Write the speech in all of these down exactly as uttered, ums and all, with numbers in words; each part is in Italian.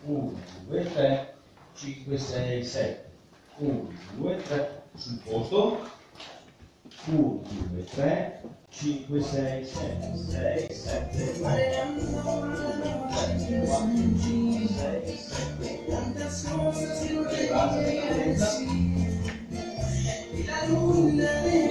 uno, due, tre, cinque, sei, sette. uno, due, tre, sul posto. uno, due, tre, cinque, sei, sette, sei, sette, otto, sei, sette, la luna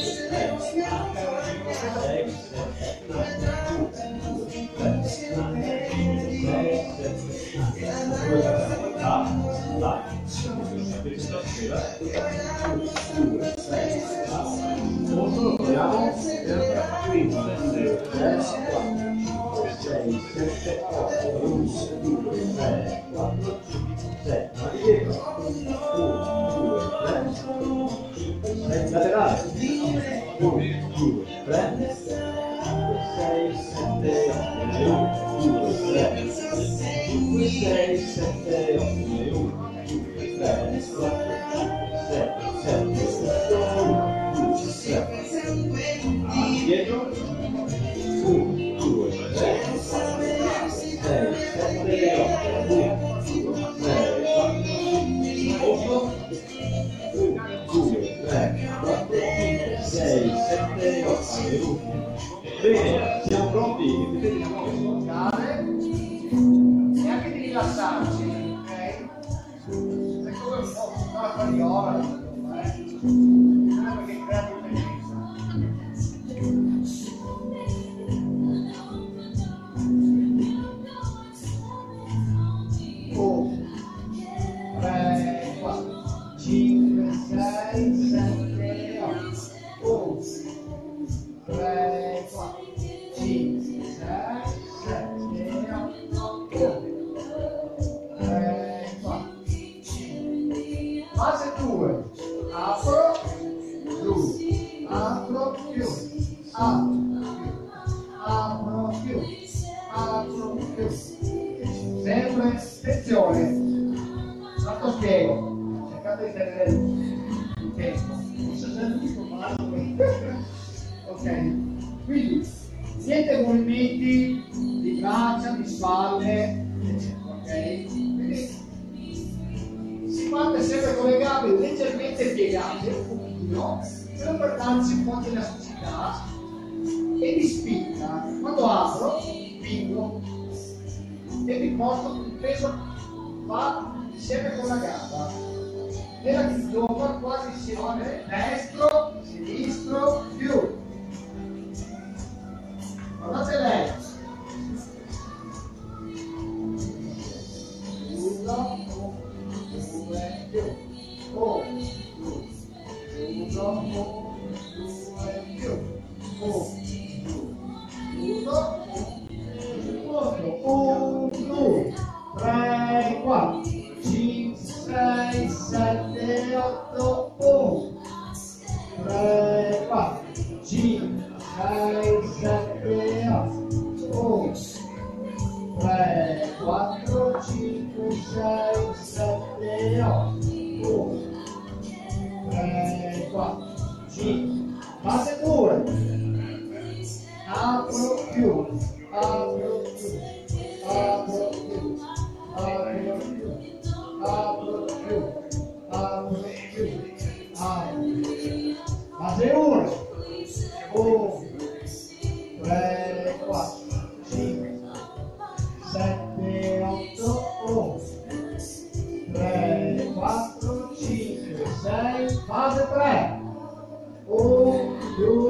laterale uno, due, tre, sei, sette, otto, uno, due, tre, cinque, sei, sette, otto, uno, due, tre, quattro, sette, sette, uno, due, tre, dietro, uno, due, tre, sei, sette, otto, uno, due, tre, quattro, uno, due, tre, quattro, sei, sette, otto. Bene, siamo pronti? Mettete le mani e anche di rilassarci, ok? Se come un po' tutta la fariola, eh? Non è perché crea dipendenza. uno, tre, quattro, cinque, sei, sette, otto. uno, tre, quattro, cinque, sei, sette, otto. tre, quattro, cinque. Fase due. Apro, chiudo. Apro, chiudo. Apro, chiudo. Apro, chiudo. Apro, chiudo. Sempre attenzione. Tanto spiego. Cercate di tenere il tempo. Non so se è l'unico male. Ok. Quindi niente movimenti di braccia, di spalle, ok? Quindi si parte sempre con le gambe leggermente piegate, un pochino, però per darci un po' di elasticità e di spinta. Quando apro, spingo e mi porto il peso va insieme con la gamba. Nella kizomba quasi insieme, destro, sinistro, più. Guardate lei. Uno, due, più. Uno, uno, due, più. Uno, uno, due, tre, quattro, cinque, sei, sette, otto, uno, tre, quattro, cinque, sei, sette, otto, uno, tre, quattro, cinque, sei, sette, otto, uno, tre, quattro, cinque, fase due, apro, chiudo, apro, chiudo, apro, chiudo, apro, chiudo, apro, chiudo, apro, chiudo, apro, fase uno, uno, tre, quattro, cinque, sette, otto, uno, tre, quattro, cinque, sei, fase tre, uno, due,